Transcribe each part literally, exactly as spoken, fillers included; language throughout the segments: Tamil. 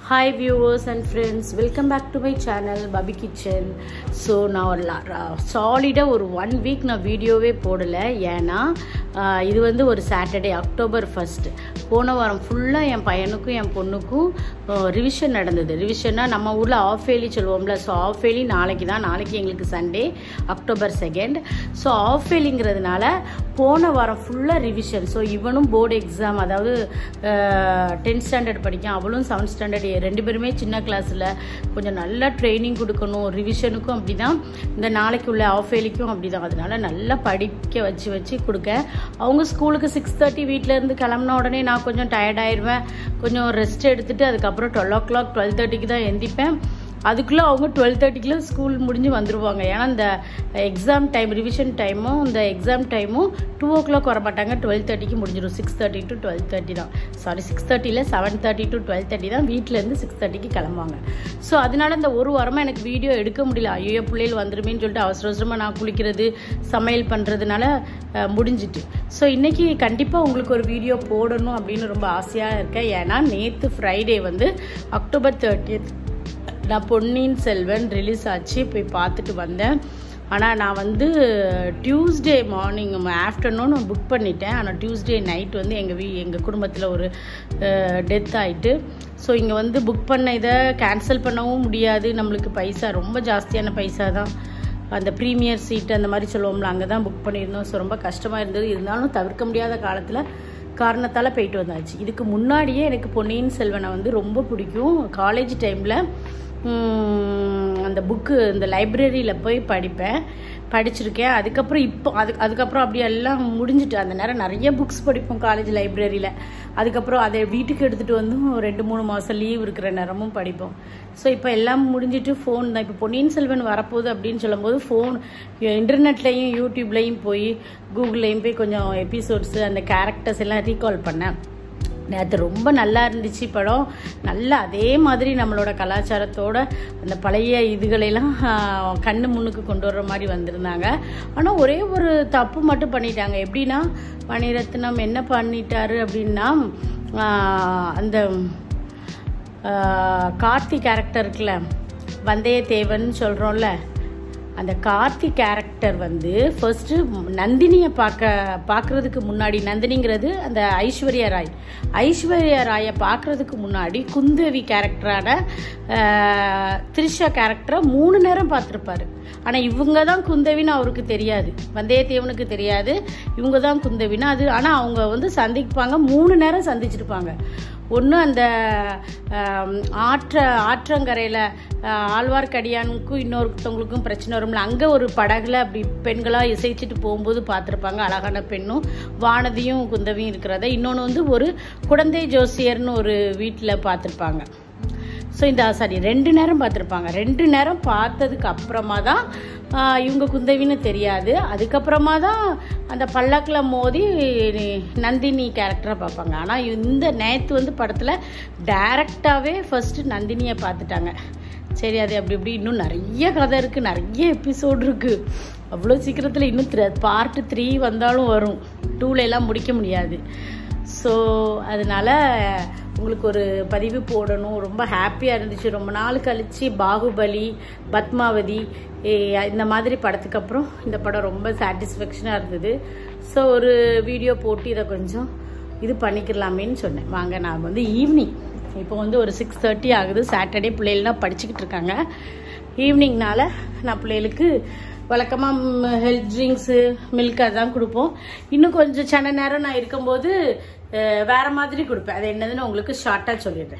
Hi viewers and friends, welcome back to my channel Bobby Kitchen. So now solid or one week na video ve podala ஏனா இது வந்து ஒரு சாட்டர்டே அக்டோபர் ஃபர்ஸ்ட் போன வாரம் ஃபுல்லா என் பையனுக்கும் என் பொண்ணுக்கும் ரிவிஷன் நடந்தது. ரிவிஷன்னா நம்ம ஊர்ல ஆஃப் ஏலி சொல்லுவோம்ல. சோ ஆஃப் ஏலி நாளைக்கு தான், நாளைக்கு எங்களுக்கு Sunday October second. So half ஏலிங்கிறதுனால போன வாரம் ஃபுல்லா ரிவிஷன். சோ இவனும் போர்டு எக்ஸாம், அதாவது டென்த் ஸ்டாண்டர்ட் படிக்கான், அவளும் செவன்த் ஸ்டாண்டர்ட், ரெண்டு பேருமே சின்ன கிளாஸ்ல கொஞ்சம் நல்லா ட்ரைனிங் கொடுக்கணும். ரிவிஷனுக்கும் அப்படிதான், இந்த நாளைக்கு உள்ள ஆஃப் ஏலிக்கும் அப்படிதான். அதனால நல்லா படிக்க வச்சு வச்சு கொடுக்க. அவங்க ஸ்கூலுக்கு சிக்ஸ் தேர்ட்டி வீட்டில இருந்து கிளம்பின உடனே நான் கொஞ்சம் டயர்ட் ஆயிடுவேன். கொஞ்சம் ரெஸ்ட் எடுத்துட்டு அதுக்கப்புறம் டுவெல் ஓ கிளாக் டுவெல் தேர்ட்டிக்கு தான் எந்திப்பேன். அதுக்குள்ளே அவங்க டுவெல் தேர்ட்டிக்குள்ள ஸ்கூல் முடிஞ்சு வந்துடுவாங்க. ஏன்னா இந்த எக்ஸாம் டைம், ரிவிஷன் டைமும் இந்த எக்ஸாம் டைமும் டூ ஓ கிளாக் வர மாட்டாங்க, டுவெல் தேர்ட்டிக்கு முடிஞ்சிடும். Six thirty to twelve thirty தான், சாரி சிக்ஸ் தேர்ட்டியில் seven thirty to twelve thirty தான் வீட்டிலேருந்து சிக்ஸ் தேர்ட்டிக்கு கிளம்புவாங்க. ஸோ அதனால இந்த ஒரு வாரமாக எனக்கு வீடியோ எடுக்க முடியல. ஐயோ பிள்ளைகள் வந்துருமேன்னு சொல்லிட்டு அவசர அவசரமாக நான் குளிக்கிறது சமையல் பண்ணுறதுனால முடிஞ்சிட்டு. ஸோ இன்றைக்கி கண்டிப்பாக உங்களுக்கு ஒரு வீடியோ போடணும் அப்படின்னு ரொம்ப ஆசையாக இருக்கேன். ஏன்னா நேற்று ஃப்ரைடே வந்து அக்டோபர் தேர்ட்டியத் நான் பொன்னியின் செல்வன் ரிலீஸ் ஆச்சு, போய் பார்த்துட்டு வந்தேன். ஆனால் நான் வந்து டியூஸ்டே மார்னிங் ஆஃப்டர்நூன் புக் பண்ணிட்டேன். ஆனால் டியூஸ்டே நைட் வந்து எங்கள் வீ எங்கள் குடும்பத்தில் ஒரு டெத் ஆகிட்டு. ஸோ இங்கே வந்து புக் பண்ண இதை கேன்சல் பண்ணவும் முடியாது, நம்மளுக்கு பைசா ரொம்ப ஜாஸ்தியான பைசா தான். அந்த ப்ரீமியர் சீட் அந்த மாதிரி சொல்லுவோம்ல, அங்கே தான் புக் பண்ணியிருந்தோம். ஸோ ரொம்ப கஷ்டமாக இருந்தது. இருந்தாலும் தவிர்க்க முடியாத காலத்தில் காரணத்தால் போயிட்டு வந்தாச்சு. இதுக்கு முன்னாடியே எனக்கு பொன்னியின் செல்வனை வந்து ரொம்ப பிடிக்கும். காலேஜ் டைமில் அந்த புக்கு இந்த லைப்ரரியில் போய் படிப்பேன், படிச்சிருக்கேன். அதுக்கப்புறம் இப்போ அது அதுக்கப்புறம் அப்படி எல்லாம் முடிஞ்சுட்டு, அந்த நேரம் நிறைய புக்ஸ் படிப்போம் காலேஜ் லைப்ரரியில். அதுக்கப்புறம் அதை வீட்டுக்கு எடுத்துகிட்டு வந்து ரெண்டு மூணு மாதம் லீவ் இருக்கிற நேரமும் படிப்போம். ஸோ இப்போ எல்லாம் முடிஞ்சிட்டு ஃபோன் தான். இப்போ பொன்னியின் செல்வன் வரப்போகுது அப்படின்னு சொல்லும்போது ஃபோன் இன்டர்நெட்லேயும் யூடியூப்லேயும் போய் கூகுள்லேயும் போய் கொஞ்சம் எபிசோட்ஸு அந்த கேரக்டர்ஸ் எல்லாம் ரீகால் பண்ணேன். நேற்று ரொம்ப நல்லா இருந்துச்சு படம். நல்லா அதே மாதிரி நம்மளோட கலாச்சாரத்தோட அந்த பழைய இதுகளெல்லாம் கண்ணு முன்னுக்கு கொண்டு வர்ற மாதிரி வந்திருந்தாங்க. ஆனால் ஒரே ஒரு தப்பு மட்டும் பண்ணிட்டாங்க. எப்படின்னா, மணிரத்னம் என்ன பண்ணிட்டாரு அப்படின்னா, அந்த கார்த்தி கேரக்டர் இருக்குல்ல, வந்தயத்தேவன் சொல்கிறோம்ல, அந்த கார்த்தி கேரக்டர் வந்து ஃபர்ஸ்ட்டு நந்தினியை பார்க்க பார்க்குறதுக்கு முன்னாடி, நந்தினிங்கிறது அந்த ஐஸ்வர்யா ராய், ஐஸ்வர்யா ராயை பார்க்குறதுக்கு முன்னாடி குந்தவி கேரக்டரான த்ரிஷா கேரக்டரை மூணு நேரம் பார்த்துருப்பாரு. ஆனால் இவங்க தான் குந்தவின்னு அவருக்கு தெரியாது, வந்தயத்தேவனுக்கு தெரியாது இவங்க தான் குந்தவின்னு. அது ஆனால் அவங்க வந்து சந்திப்பாங்க, மூணு நேரம் சந்திச்சிருப்பாங்க. ஒன்று அந்த ஆற்ற ஆற்றங்கரையில் ஆழ்வார்க்கடியானுக்கும் இன்னொருத்தவங்களுக்கும் பிரச்சனை வரும்ல, அங்கே ஒரு படகுல அப்படி பெண்களாக இசைச்சிட்டு போகும்போது பார்த்துருப்பாங்க. அழகான பெண்ணும் வானதியும் குந்தவியும் இருக்கிறத. இன்னொன்று வந்து ஒரு குழந்தை ஜோசியர்னு ஒரு வீட்டில் பார்த்துருப்பாங்க. ஸோ இந்த சாரி ரெண்டு நேரம் பார்த்துருப்பாங்க. ரெண்டு நேரம் பார்த்ததுக்கு அப்புறமா தான் இவங்க குந்தவின்னு தெரியாது. அதுக்கப்புறமா தான் அந்த பல்லக்கில் மோதி நந்தினி கேரக்டரை பார்ப்பாங்க. ஆனால் இந்த நேற்று வந்து படத்தில் டைரக்டாகவே ஃபர்ஸ்ட்டு நந்தினியை பார்த்துட்டாங்க. சரி, அது அப்படி இப்படி இன்னும் நிறைய கதை இருக்குது, நிறைய எபிசோடு இருக்குது. அவ்வளோ சீக்கிரத்தில் இன்னும் த்ரீ பார்ட்டு த்ரீ வந்தாலும் வரும், டூல எல்லாம் முடிக்க முடியாது. ஸோ அதனால் உங்களுக்கு ஒரு பதிவு போடணும். ரொம்ப ஹாப்பியாக இருந்துச்சு. ரொம்ப நாள் கழித்து பாகுபலி, பத்மாவதி இந்த மாதிரி படத்துக்கு அப்புறம் இந்த படம் ரொம்ப சாட்டிஸ்ஃபேக்ஷனாக இருந்தது. ஸோ ஒரு வீடியோ போட்டு இதை கொஞ்சம் இது பண்ணிக்கலாமேன்னு சொன்னேன். வாங்க, நான் வந்து ஈவினிங் இப்போ வந்து ஒரு சிக்ஸ் தேர்ட்டி ஆகுது. சாட்டர்டே பிள்ளைகள்லாம் படிச்சுக்கிட்டு இருக்காங்க. ஈவினிங்னால நான் பிள்ளைகளுக்கு வழக்கமாக ஹெல்த் ட்ரிங்க்ஸு, மில்க் அதுதான் கொடுப்போம். இன்னும் கொஞ்சம் சின்ன நேரம் நான் இருக்கும்போது வேற மாதிரி கொடுப்பேன். அது என்னதுன்னு உங்களுக்கு ஷார்ட்டாக சொல்லிடுறேன்.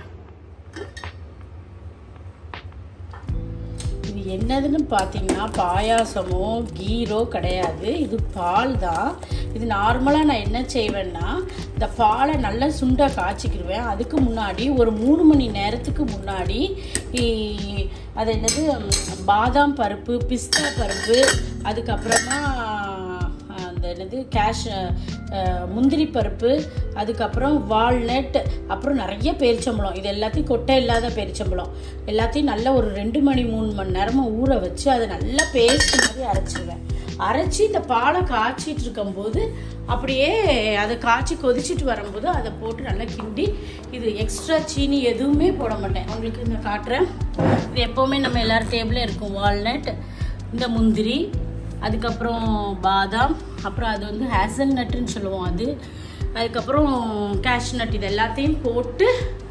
இது என்னதுன்னு பார்த்தீங்கன்னா, பாயாசமோ கீரோ கிடையாது, இது பால் தான். இது நார்மலாக நான் என்ன செய்வேன்னா, இந்த பாலை நல்லா சுண்டாக காய்ச்சிக்கிடுவேன். அதுக்கு முன்னாடி ஒரு மூணு மணி நேரத்துக்கு முன்னாடி அது என்னது பாதாம் பருப்பு, பிஸ்தா பருப்பு, அதுக்கப்புறமா அந்த என்னது கேஷ் முந்திரி பருப்பு, அதுக்கப்புறம் வால்நட், அப்புறம் நிறைய பேரிச்சம்பழம், இது எல்லாத்தையும் கொட்டை இல்லாத பேரிச்சம்பழம் எல்லாத்தையும் நல்லா ஒரு ரெண்டு மணி மூணு மணி நேரமாக ஊற வச்சு அதை நல்லா பேஸ்ட் மாதிரி அரைச்சிடுவேன். அரைச்சி இந்த பாலை காய்ச்சிட்டு இருக்கும்போது அப்படியே அதை காய்ச்சி கொதிச்சுட்டு வரும்போது அதை போட்டு நல்லா கிண்டி, இது எக்ஸ்ட்ரா சீனி எதுவுமே போட மாட்டேன். உங்களுக்கு இந்த காட்டுறேன். இது எப்போவுமே நம்ம எல்லாரும் டேபிளும் இருக்கும். வால்நட், இந்த முந்திரி, அதுக்கப்புறம் பாதாம், அப்புறம் அது வந்து ஹேசல் நட்டுன்னு சொல்லுவோம் அது, அதுக்கப்புறம் கேஷ்யூ நட், இது எல்லாத்தையும் போட்டு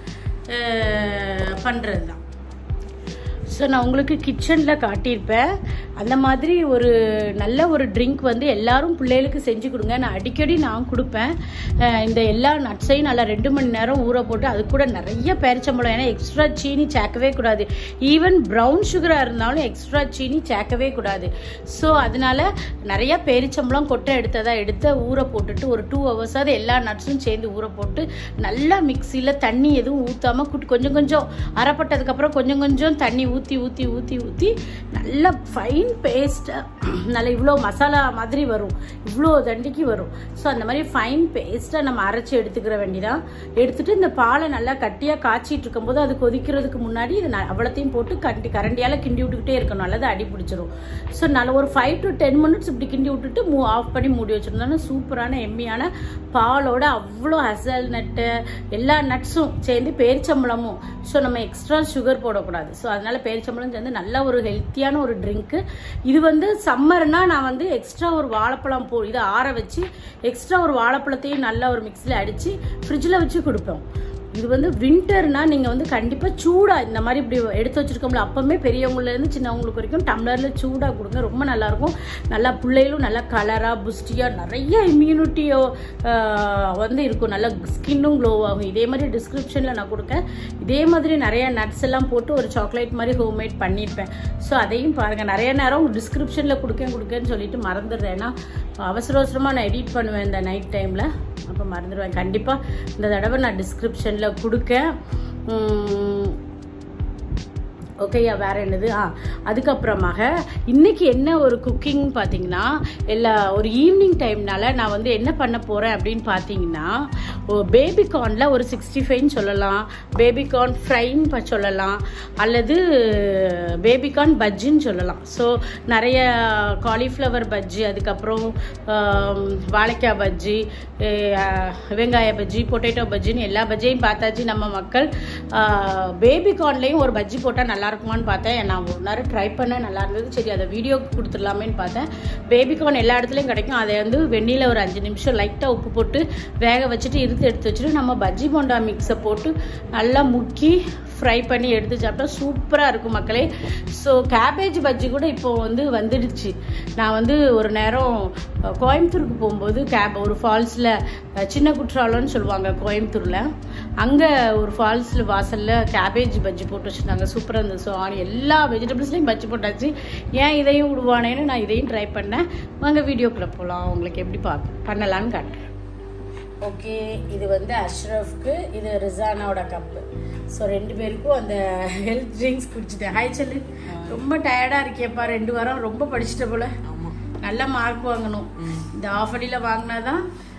பண்ணுறது தான். ஸோ நான் உங்களுக்கு கிச்சனில் காட்டியிருப்பேன். அந்த மாதிரி ஒரு நல்ல ஒரு ட்ரிங்க் வந்து எல்லாரும் பிள்ளைகளுக்கு செஞ்சு கொடுங்க. நான் அடிக்கடி நான் கொடுப்பேன். இந்த எல்லா நட்ஸையும் நல்லா ரெண்டு மணி நேரம் ஊற போட்டு அது கூட நிறைய பேரிச்சம்பழம், ஏன்னா எக்ஸ்ட்ரா சீனி சேர்க்கவே கூடாது. ஈவன் ப்ரௌன் சுகராக இருந்தாலும் எக்ஸ்ட்ரா சீனி சேர்க்கவே கூடாது. ஸோ அதனால நிறைய பேரிச்சம்பழம் கொட்டை எடுத்ததாக எடுத்து ஊற போட்டுட்டு ஒரு டூ ஹவர்ஸாவது எல்லா நட்ஸும் சேர்ந்து ஊற போட்டு நல்லா மிக்சியில் தண்ணி எதுவும் ஊற்றாமல் கூட்டு கொஞ்சம் கொஞ்சம் அரைப்பட்டதுக்கப்புறம் கொஞ்சம் கொஞ்சம் தண்ணி ஊற்றி ஊற்றி ஊற்றி ஊற்றி நல்லா ஃபைன் பேஸ்ட்டாக நல்லா இவ்வளோ மசாலா மாதிரி வரும், இவ்வளோ தண்டிக்கு வரும். ஸோ அந்த மாதிரி ஃபைன் பேஸ்ட்டாக நம்ம அரைச்சி எடுத்துக்கிற வேண்டிதான். எடுத்துகிட்டு இந்த பாலை நல்லா கட்டியாக காய்ச்சிட்டு இருக்கும்போது அது கொதிக்கிறதுக்கு முன்னாடி இது அவ்வளோத்தையும் போட்டு கண்டி கரண்டியால் கிண்டி விட்டுக்கிட்டே இருக்கணும், அல்லது அடி பிடிச்சிரும். ஸோ நல்ல ஒரு ஃபைவ் டு டென் மினிட்ஸ் இப்படி கிண்டி விட்டுட்டு மூ ஆஃப் பண்ணி மூடி வச்சுருந்தோன்னா சூப்பரான எம்மியான பாலோட அவ்வளோ ஹசல் நட்டு எல்லா நட்ஸும் சேர்ந்து பேரிச்சம்பழமும். ஸோ நம்ம எக்ஸ்ட்ரா சுகர் போடக்கூடாது. ஸோ அதனால பேரிச்சம்பழம் சேர்ந்து நல்ல ஒரு ஹெல்த்தியான ஒரு ட்ரிங்க்கு. இது வந்து சம்மர்னா நான் வந்து எக்ஸ்ட்ரா ஒரு வாழைப்பழம் போ இதை ஆற வச்சு எக்ஸ்ட்ரா ஒரு வாழைப்பழத்தையும் நல்லா ஒரு மிக்ஸில் அடித்து ஃப்ரிட்ஜில் வச்சு கொடுப்போம். இது வந்து வின்டர்னா நீங்கள் வந்து கண்டிப்பாக சூடாக இந்த மாதிரி இப்படி எடுத்து வச்சுருக்கோம்ல, அப்போவுமே பெரியவங்கலேருந்து சின்னவங்களுக்கு வரைக்கும் டம்ளரில் சூடாக கொடுங்க, ரொம்ப நல்லாயிருக்கும். நல்லா பிள்ளைகளும் நல்லா கலராக புஸ்டியாக நிறைய இம்யூனிட்டியோ வந்து இருக்கும், நல்லா ஸ்கின்னும் க்ளோ ஆகும். இதே மாதிரி டிஸ்கிரிப்ஷனில் நான் கொடுக்கேன். இதே மாதிரி நிறைய நட்ஸ் எல்லாம் போட்டு ஒரு சாக்லேட் மாதிரி ஹோம்மேட் பண்ணியிருப்பேன். ஸோ அதையும் பாருங்கள். நிறைய நேரம் டிஸ்கிரிப்ஷனில் கொடுக்கேன் கொடுக்கேன்னு சொல்லிட்டு மறந்துடுறேன். ஏன்னா அவசர அவசரமாக நான் எடிட் பண்ணுவேன் இந்த நைட் டைமில், அப்போ மறந்துடுவேன். கண்டிப்பாக இந்த தடவை நான் டிஸ்கிரிப்ஷனில் கொடுக்கேன். ஓகேயா, வேற என்னது? ஆ அதுக்கப்புறமாக இன்னைக்கு என்ன ஒரு குக்கிங் பார்த்தீங்கன்னா, எல்லா ஒரு ஈவினிங் டைம்னால நான் வந்து என்ன பண்ண போகிறேன் அப்படின்னு பார்த்தீங்கன்னா, பேபிகார்னில் ஒரு சிக்ஸ்டி ஃபைவ்னு சொல்லலாம், பேபிகார்ன் ஃப்ரைன்னு சொல்லலாம், அல்லது பேபிகார்ன் பஜ்ஜின்னு சொல்லலாம். ஸோ நிறைய காலிஃப்ளவர் பஜ்ஜி, அதுக்கப்புறம் வாழைக்காய் பஜ்ஜி, வெங்காய பஜ்ஜி, பொட்டேட்டோ பஜ்ஜின்னு எல்லா பஜ்ஜியும் பார்த்தாச்சு நம்ம மக்கள். பேபிகார்ன்லேயும் ஒரு பஜ்ஜி போட்டால் நல்லா இருக்குமான்னு பார்த்தேன். நான் ஒரு நேரம் ட்ரை பண்ண நல்லா இருந்தது. சரி அதை வீடியோக்கு கொடுத்துடலாமேன்னு பார்த்தேன். பேபிகார்ன் எல்லா இடத்துலையும் கிடைக்கும். அதை வந்து வெந்நீரில் ஒரு அஞ்சு நிமிஷம் லைட்டாக உப்பு போட்டு வேக வச்சுட்டு இருத்து எடுத்து வச்சுட்டு நம்ம பஜ்ஜி போண்டா மிக்ஸை போட்டு நல்லா முக்கி ஃப்ரை பண்ணி எடுத்து சாப்பிட்டா சூப்பராக இருக்கும் மக்களே. ஸோ கேபேஜ் பஜ்ஜி கூட இப்போ வந்து வந்துடுச்சு. நான் வந்து ஒரு நேரம் கோயம்புத்தூருக்கு போகும்போது கேப் ஒரு ஃபால்ஸில், சின்ன குற்றாலம்னு சொல்லுவாங்க கோயம்புத்தூரில், அங்கே ஒரு ஃபால்ஸில் வாசலில் கேபேஜ் பஜ்ஜி போட்டு வச்சுருந்தாங்க. சூப்பராக இருந்தது. ஸோ ஆன் எல்லா வெஜிடபிள்ஸ்லையும் பஜ்ஜி போட்டாச்சு. ஏன் இதையும் விடுவானேன்னு நான் இதையும் ட்ரை பண்ணேன். வாங்க வீடியோக்குள்ளே போகலாம், உங்களுக்கு எப்படி பார்க்க பண்ணலான்னு காட்டுறேன். ஓகே, இது வந்து அஷ்ரஃப்க்கு, இது ரிசானாவோட கப்பு. ஸோ ரெண்டு பேருக்கும் அந்த ஹெல்த் ட்ரிங்க்ஸ் குடிச்சிட்டேன். ஹாய் சொல்லு. ரொம்ப டயர்டாக இருக்கேப்பா, ரெண்டு வாரம் ரொம்ப படிச்சுட்ட போல. நல்ல மார்க் வாங்கணும். இந்த ஆஃப் அடியில் வாங்கினாதான்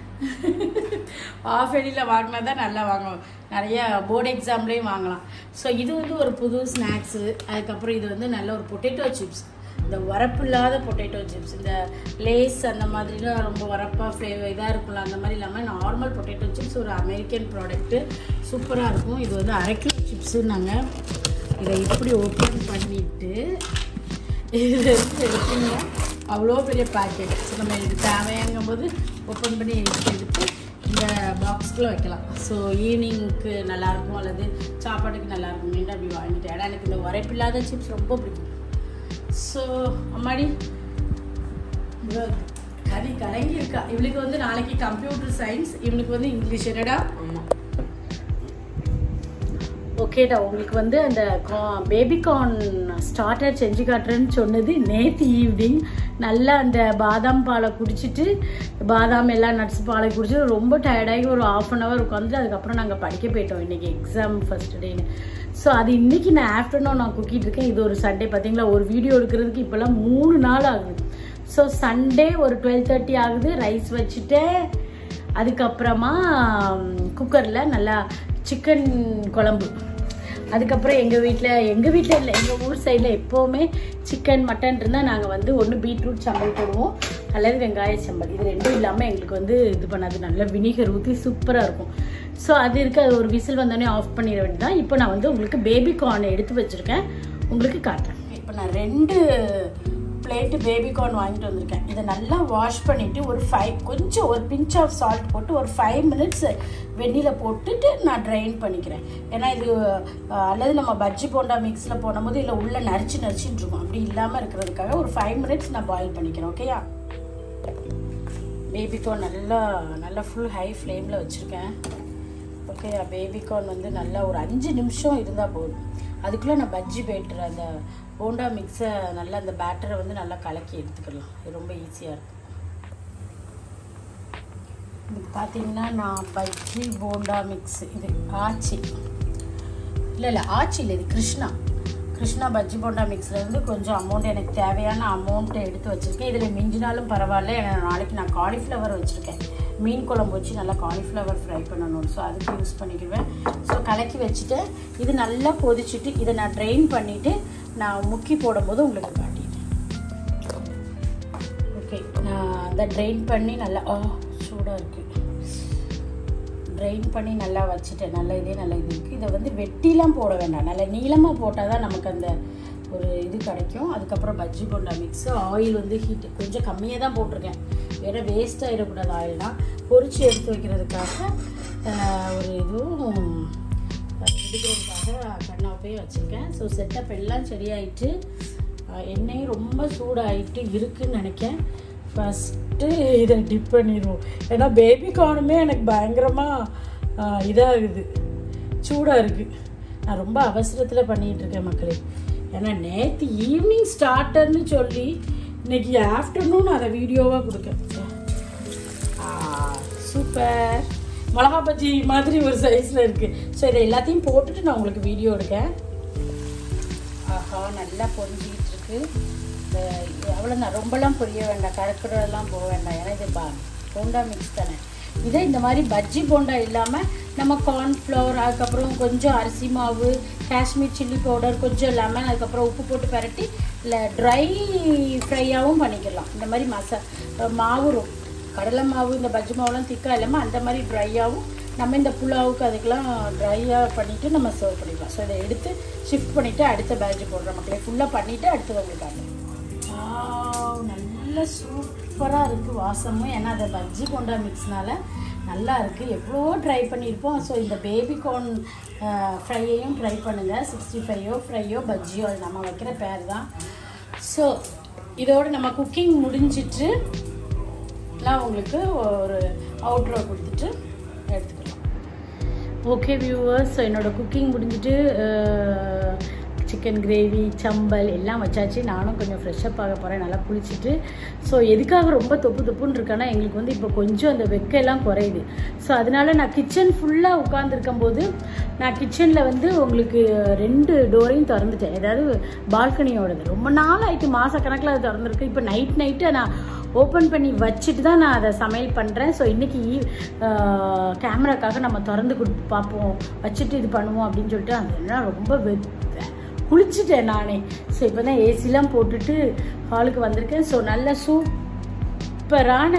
ஆஃப் அடியில் வாங்கினாதான் நல்லா வாங்கணும். நிறைய போர்டு எக்ஸாம்லேயும் வாங்கலாம். ஸோ இது வந்து ஒரு புது ஸ்நாக்ஸு. அதுக்கப்புறம் இது வந்து நல்ல ஒரு பொட்டேட்டோ சிப்ஸ், இந்த வரப்பு இல்லாத பொட்டேட்டோ சிப்ஸ். இந்த லேஸ் அந்த மாதிரிலாம் ரொம்ப வரப்பாக ஃப்ளேவர் இதாக இருக்கும்ல, அந்த மாதிரி இல்லாமல் நார்மல் பொட்டேட்டோ சிப்ஸ், ஒரு அமெரிக்கன் ப்ராடக்ட்டு, சூப்பராக இருக்கும். இது வந்து அரை கிலோ சிப்ஸு. நாங்கள் இதை இப்படி ஓப்பன் பண்ணிவிட்டு இதில் இருந்து எடுத்தீங்கன்னா அவ்வளோ பெரிய பேக்கெட். ஸோ நம்ம இது தேவையாங்கும் போது ஓப்பன் பண்ணி எடுத்து எடுத்து இந்த பாக்ஸ்குள்ளே வைக்கலாம். ஸோ ஈவினிங்க்கு நல்லாயிருக்கும், அல்லது சாப்பாட்டுக்கு நல்லாயிருக்கும். மீண்டும் அப்படி வாங்கிட்டேன். ஏன்னா எனக்கு இந்த உரைப்பில்லாத சிப்ஸ் ரொம்ப பிடிக்கும். ஸோ அம்மாடி கறி கலங்கி இருக்கா. இவளுக்கு வந்து நாளைக்கு கம்ப்யூட்டர் சயின்ஸ், இவனுக்கு வந்து இங்கிலீஷ். என்னடா? ஓகேடா, உங்களுக்கு வந்து அந்த பேபிகார்ன் ஸ்டார்டர் செஞ்சு காட்டுறேன்னு சொன்னது நேற்று ஈவினிங். நல்லா அந்த பாதாம் பாலை குடிச்சிட்டு, பாதாம் எல்லா நட்ஸ் பாலை குடிச்சிட்டு ரொம்ப டயர்டாகி ஒரு ஆஃப் அன் ஹவர் உட்காந்துட்டு அதுக்கப்புறம் நாங்கள் படிக்க போயிட்டோம். இன்றைக்கி எக்ஸாம் ஃபர்ஸ்ட் டேன்னு. ஸோ அது இன்றைக்கி நான் ஆஃப்டர்நூன் நான் குக்கிட்டு இருக்கேன். இது ஒரு சண்டே பார்த்தீங்களா, ஒரு வீடியோ எடுக்கிறதுக்கு இப்போல்லாம் மூணு நாள் ஆகுது. ஸோ சண்டே ஒரு டுவெல் தேர்ட்டி ஆகுது. ரைஸ் வச்சுட்டு அதுக்கப்புறமா குக்கரில் நல்லா சிக்கன் குழம்பு, அதுக்கப்புறம் எங்கள் வீட்டில் எங்கள் வீட்டில் இல்லை எங்கள் ஊர் சைடில் எப்போவுமே சிக்கன் மட்டன் இருந்தால் நாங்கள் வந்து ஒன்று பீட்ரூட் சம்பல் போடுவோம் அல்லது வெங்காய சம்பல். இது ரெண்டும் இல்லாமல் எங்களுக்கு வந்து இது பண்ணாது, நல்லா வினிகர் ஊற்றி சூப்பராக இருக்கும். ஸோ அது இருக்குது, அது ஒரு விசில் வந்தோடனே ஆஃப் பண்ணிட வேண்டியதான். இப்போ நான் வந்து உங்களுக்கு பேபி கார்ன் எடுத்து வச்சுருக்கேன், உங்களுக்கு காட்டுறேன். இப்போ நான் ரெண்டு பிளேட்டு பேபி கார்ன் வாங்கிட்டு வந்திருக்கேன். இதை நல்லா வாஷ் பண்ணிவிட்டு ஒரு ஃபைவ் கொஞ்சம் ஒரு பிஞ்ச் ஆஃப் சால்ட் போட்டு ஒரு ஃபைவ் மினிட்ஸ் வெந்நியில் போட்டுட்டு நான் ட்ரைன் பண்ணிக்கிறேன். ஏன்னா இது அல்லது நம்ம பஜ்ஜி போண்டா மிக்ஸில் போடும்போது இல்லை உள்ளே நரிச்சு நரிச்சின்னு இருக்கும், அப்படி இல்லாமல் இருக்கிறதுக்காக ஒரு ஃபைவ் மினிட்ஸ் நான் பாயில் பண்ணிக்கிறேன். ஓகேயா? பேபி கார்ன் நல்லா நல்லா ஃபுல் ஹை ஃப்ளேமில் வச்சுருக்கேன். ஓகேயா? பேபி கார்ன் வந்து நல்லா ஒரு அஞ்சு நிமிஷம் இருந்தால் போதும். அதுக்குள்ளே நான் பஜ்ஜி பேட்டர் அந்த போண்டா மிக்ஸை நல்லா அந்த பேட்டரை வந்து நல்லா கலக்கி எடுத்துக்கலாம். இது ரொம்ப ஈஸியாக இருக்கும். இதுக்கு பார்த்தீங்கன்னா நான் பஜ்ஜி போண்டா மிக்ஸ், இது ஆச்சி இல்லை இல்லை ஆச்சி இல்லை, இது கிருஷ்ணா கிருஷ்ணா பஜ்ஜி போண்டா மிக்ஸ்லேருந்து கொஞ்சம் அமௌண்ட் எனக்கு தேவையான அமௌண்ட்டை எடுத்து வச்சுருக்கேன். இதில் மிஞ்சினாலும் பரவாயில்ல, ஏன்னா நாளைக்கு நான் காலிஃப்ளவர் வச்சுருக்கேன், மீன் குழம்பு வச்சு நல்லா காலிஃப்ளவர் ஃப்ரை பண்ணணும். ஸோ அதுக்கு யூஸ் பண்ணிக்குவேன். ஸோ கலக்கி வச்சுட்டு இது நல்லா கொதிச்சுட்டு இதை நான் ட்ரெயின் பண்ணிவிட்டு நான் முக்கி போடும்போது உங்களுக்கு காட்டிட்டேன். ஓகே, நான் அதை ட்ரெயின் பண்ணி நல்லா ஆ சூடாக இருக்குது, ட்ரெயின் பண்ணி நல்லா வச்சுட்டேன். நல்லா இதே நல்லா இது இருக்குது. இதை வந்து வெட்டிலாம் போட வேண்டாம், நல்லா நீளமாக போட்டால் தான் நமக்கு அந்த ஒரு இது கிடைக்கும். அதுக்கப்புறம் பஜ்ஜி போண்டா மிக்ஸு ஆயில் வந்து ஹீட்டு கொஞ்சம் கம்மியாக தான் போட்டிருக்கேன், வேறு வேஸ்ட் ஆகிடக்கூடாது. ஆயில்னால் பொரிச்சு எடுத்து வைக்கிறதுக்காக ஒரு இதுவும் எடுக்கிறதுக்காக கண்ணாப்பே வச்சுருக்கேன். ஸோ செட்டப் எல்லாம் சரியாயிட்டு எண்ணெயும் ரொம்ப சூடாகிட்டு இருக்குதுன்னு நினைக்கேன். ஃபஸ்ட்டு இதை டிப் பண்ணிடுவோம், ஏன்னா பேபி கார்னுமே எனக்கு பயங்கரமாக இதாகுது, சூடாக இருக்குது. நான் ரொம்ப அவசரத்தில் பண்ணிகிட்ருக்கேன் மக்களே. ஏன்னா நேற்று ஈவினிங் ஸ்டார்டர்னு சொல்லி இன்றைக்கி ஆஃப்டர்நூன் அதை வீடியோவாக கொடுக்கேன். சூப்பர், மிளகா பஜ்ஜி மாதிரி ஒரு சைஸில் இருக்குது. ஸோ இதை எல்லாத்தையும் போட்டுட்டு நான் உங்களுக்கு வீடியோ எடுக்கேன். ஆஹா, நல்லா பொரிஞ்சிக்கிட்டு இருக்கு. அவ்வளோதான், ரொம்பலாம் பொரிய வேண்டாம், கறக்குறதெல்லாம் போக வேண்டாம், ஏன்னா இது பா போண்டா மிக்ஸ் தானே. இதே இந்த மாதிரி பஜ்ஜி போண்டா இல்லாமல் நம்ம கார்ன்ஃப்ளவர், அதுக்கப்புறம் கொஞ்சம் அரிசி மாவு, காஷ்மீர் சில்லி பவுடர், கொஞ்சம் லெமன், அதுக்கப்புறம் உப்பு போட்டு பரட்டி இல்லை ட்ரை ஃப்ரையாகவும் பண்ணிக்கலாம். இந்த மாதிரி மசா மாவு கடலை மாவு இந்த பஜ்ஜி மாவுலாம் திக்காக இல்லாமல் அந்த மாதிரி ட்ரையாகவும் நம்ம இந்த புலாவுக்கு அதுக்கெல்லாம் ட்ரையாக பண்ணிவிட்டு நம்ம சர்வ் பண்ணிக்கலாம். ஸோ இதை எடுத்து ஷிஃப்ட் பண்ணிவிட்டு அடுத்த பேட்ச் போடுற மக்களே ஃபுல்லாக பண்ணிவிட்டு அடுத்தது உங்களுக்கு நல்ல சூப்பராக இருக்குது வாசமும். ஏன்னா அதை பஜ்ஜி போண்டா மிக்ஸ்னால நல்லா இருக்குது. எவ்வளவோ ட்ரை பண்ணியிருப்போம். ஸோ இந்த பேபி கார்ன் ஃப்ரையையும் ட்ரை பண்ணுங்கள். சிக்ஸ்டி ஃபைவோ ஃப்ரையோ பஜ்ஜியோ அது நம்ம வைக்கிற பேர் தான். ஸோ இதோடு நம்ம குக்கிங் முடிஞ்சிட்டு நான் உங்களுக்கு ஒரு அவுட்ரோ கொடுத்துட்டு எடுத்துக்கலாம். ஓகே வியூவர்ஸ், ஸோ என்னோடய குக்கிங் முடிஞ்சிட்டு சிக்கன் கிரேவி சம்பல் எல்லாம் வச்சாச்சு. நானும் கொஞ்சம் ஃப்ரெஷ்ஷப் ஆக போகிறேன், நல்லா குளிச்சுட்டு. ஸோ எதுக்காக ரொம்ப தொப்பு தொப்புன்னு இருக்கேன்னா எங்களுக்கு வந்து இப்போ கொஞ்சம் அந்த வெக்கையெல்லாம் குறையுது. ஸோ அதனால நான் கிச்சன் ஃபுல்லாக உட்காந்துருக்கும் போது நான் கிச்சனில் வந்து உங்களுக்கு ரெண்டு டோரையும் திறந்துட்டேன். ஏதாவது பால்கனியோடது ரொம்ப நாள் ஆகிட்டு, மாதக்கணக்கில் அது திறந்துருக்கு. இப்போ நைட் நைட்டு நான் ஓப்பன் பண்ணி வச்சுட்டு தான் நான் அதை சமையல் பண்ணுறேன். ஸோ இன்றைக்கி கேமராக்காக நம்ம திறந்து கொடுத்து பார்ப்போம், வச்சுட்டு இது பண்ணுவோம் அப்படின்னு சொல்லிட்டு அதெல்லாம் ரொம்ப வெ குளிச்சுட்டேன் நானே. ஸோ இப்போ தான் ஏசிலாம் போட்டுட்டு ஹாலுக்கு வந்திருக்கேன். ஸோ நல்ல சூப்பரான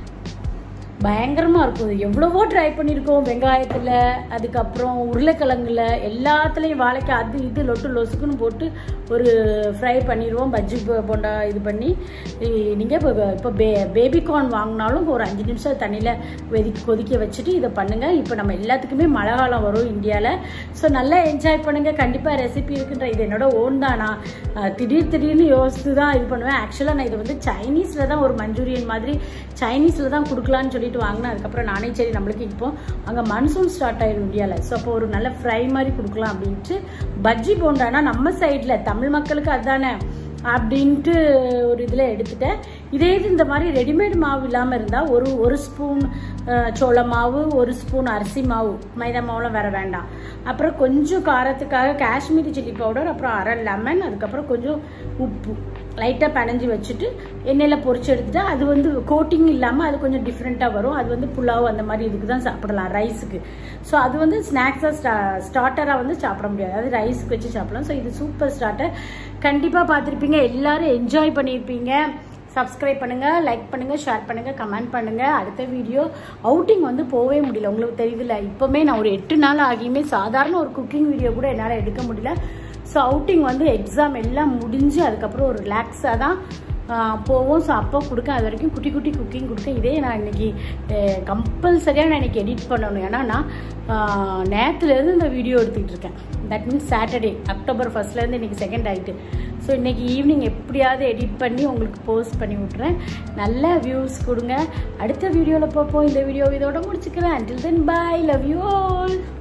பயங்கரமாக இருக்கும். எவ்வளவோ ட்ரை பண்ணியிருக்கோம், வெங்காயத்தில், அதுக்கப்புறம் உருளைக்கிழங்குல, எல்லாத்துலேயும் வாழைக்காய் அது இது லொட்டு லொசுக்குன்னு போட்டு ஒரு ஃப்ரை பண்ணிடுவோம். பஜ்ஜி போண்டா இது பண்ணி நீங்கள் இப்போ இப்போ பே பேபி கார்ன் வாங்கினாலும் ஒரு அஞ்சு நிமிஷம் தண்ணியில் வெதிக்க கொதிக்க வச்சுட்டு இதை பண்ணுங்கள். இப்போ நம்ம எல்லாத்துக்குமே மழை காலம் வரும் இந்தியாவில். ஸோ நல்லா என்ஜாய் பண்ணுங்கள். கண்டிப்பாக ரெசிபி இருக்குன்ற இது என்னோட ஓன் தான். நான் திடீர் திடீர்னு யோசித்து தான் இது பண்ணுவேன். ஆக்சுவலாக நான் இது வந்து சைனீஸில் தான் ஒரு மஞ்சூரியன் மாதிரி சைனீஸில் தான் கொடுக்கலான்னு சொல்லி வாங்கினேன். அதுக்கப்புறம் நானே சரி நம்மளுக்கு இப்போ அங்கே மன்சூன் ஸ்டார்ட் ஆயிடும் இந்தியாவில். ஸோ அப்போ ஒரு நல்ல ஃப்ரை மாதிரி கொடுக்கலாம் அப்படின்ட்டு பஜ்ஜி போண்டானா நம்ம சைடில் தமிழ் மக்களுக்கு அதுதானே அப்படின்ட்டு ஒரு இதில் எடுத்துட்டேன். இதே இது இந்த மாதிரி ரெடிமேட் மாவு இல்லாமல் இருந்தால் ஒரு ஒரு ஸ்பூன் சோள மாவு, ஒரு ஸ்பூன் அரிசி மாவு, மைதா மாவுலாம் வேற வேண்டாம். அப்புறம் கொஞ்சம் காரத்துக்காக காஷ்மீரி சில்லி பவுடர், அப்புறம் அரை லெமன், அதுக்கப்புறம் கொஞ்சம் உப்பு லைட்டாக பனஞ்சி வச்சுட்டு எண்ணெயில் பொரிச்சு எடுத்துட்டா அது வந்து கோட்டிங் இல்லாமல் அது கொஞ்சம் டிஃப்ரெண்ட்டாக வரும். அது வந்து புலாவ் அந்த மாதிரி இதுக்கு தான் சாப்பிடலாம், ரைஸுக்கு. ஸோ அது வந்து ஸ்நாக்ஸாக ஸ்டா ஸ்டார்டராக வந்து சாப்பிட முடியாது, அது ரைஸுக்கு வச்சு சாப்பிடலாம். ஸோ இது சூப்பர் ஸ்டார்டர், கண்டிப்பாக பார்த்துருப்பீங்க, எல்லோரும் என்ஜாய் பண்ணியிருப்பீங்க. சப்ஸ்கிரைப் பண்ணுங்கள், லைக் பண்ணுங்கள், ஷேர் பண்ணுங்கள், கமெண்ட் பண்ணுங்கள். அடுத்த வீடியோ அவுட்டிங் வந்து போகவே முடியல, உங்களுக்கு தெரியுதுல்ல. இப்போவுமே நான் ஒரு எட்டு நாள் ஆகியுமே சாதாரண ஒரு குக்கிங் வீடியோ கூட என்னால் எடுக்க முடியல. ஸோ அவுட்டிங் வந்து எக்ஸாம் எல்லாம் முடிஞ்சு அதுக்கப்புறம் ஒரு ரிலாக்ஸாக தான் போவோம். ஸோ அப்போ கொடுக்க, அது வரைக்கும் குட்டி குட்டி குக்கிங் கொடுக்க. இதே நான் இன்றைக்கி கம்பல்சரியாக நான் இன்றைக்கி எடிட் பண்ணணும். ஏன்னா நான் நேற்றுலேருந்து இந்த வீடியோ எடுத்துக்கிட்டு இருக்கேன். தட் மீன்ஸ் சாட்டர்டே அக்டோபர் ஃபர்ஸ்ட்லேருந்து இன்றைக்கி செகண்ட் ஆகிட்டு. ஸோ இன்றைக்கி ஈவினிங் எப்படியாவது எடிட் பண்ணி உங்களுக்கு போஸ்ட் பண்ணி விட்றேன். நல்ல வியூஸ் கொடுங்க. அடுத்த வீடியோவில் பார்ப்போம். இந்த வீடியோ இதோட முடிச்சுக்கிறேன். until then bye, love you all.